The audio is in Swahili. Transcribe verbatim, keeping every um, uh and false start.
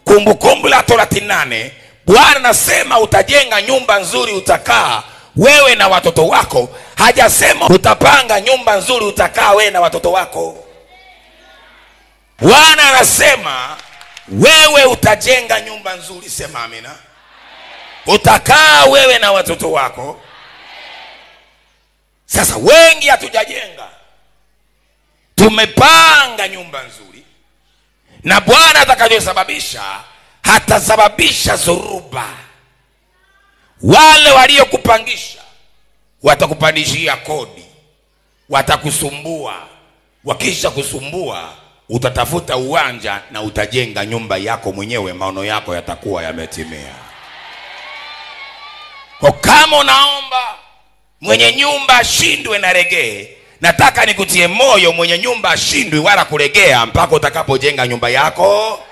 Kumbukumbu la Torati nane, Bwana anasema utajenga nyumba nzuri utakaa wewe na watoto wako. Hajasema utapanga nyumba nzuri utakaa wewe na watoto wako. Bwana anasema wewe utajenga nyumba nzuri. Sema amina. Utakaa wewe na watoto wako. Sasa wengi hatujajenga, tumepanga nyumba nzuri, na Bwana atakayosababisha hatasababisha zoruba. Wale waliokupangisha watakupandishia kodi, watakusumbua. Wakisha kusumbua, utatafuta uwanja na utajenga nyumba yako mwenyewe, maono yako yatakuwa yametimia. Kwa kama unaomba mwenye nyumba ashindwe na regee, nataka nikutie moyo, mwenye nyumba ashindwe wala kuregea mpaka utakapojenga nyumba yako